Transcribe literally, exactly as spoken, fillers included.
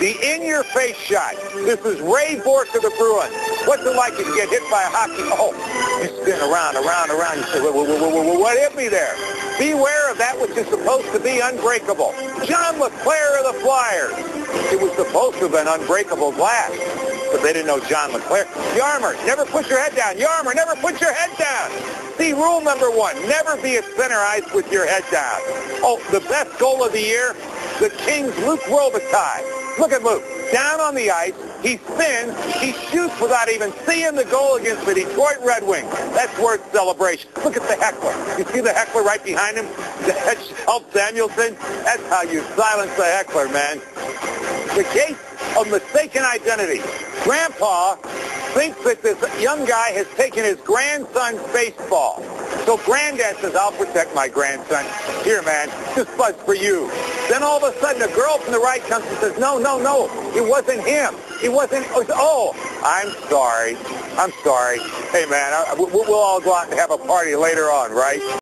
The in-your-face shot. This is Ray Bork of the Bruins. What's it like if you get hit by a hockey? Oh, you spin around, around, around. You say, what, what, what, what, what hit me there? Beware of that which is supposed to be unbreakable. John LeClaire of the Flyers. It was supposed to have been unbreakable glass, but they didn't know John LeClaire. Yarmer, never put your head down. Yarmer, never put your head down. See, rule number one, never be at center ice with your head down. Oh, the best goal of the year, the Kings' Luke Robitaille. Look at Luke. Down on the ice, he spins, he shoots without even seeing the goal against the Detroit Red Wings. That's worth celebration. Look at the heckler. You see the heckler right behind him? That's Shelf Samuelson. That's how you silence the heckler, man. The case of mistaken identity. Grandpa thinks that this young guy has taken his grandson's baseball. So Granddad says, I'll protect my grandson. Here, man, this bud's for you. Then all of a sudden, a girl from the right comes and says, no, no, no, it wasn't him. It wasn't, oh, I'm sorry. I'm sorry. Hey, man, I, we'll all go out and have a party later on, right?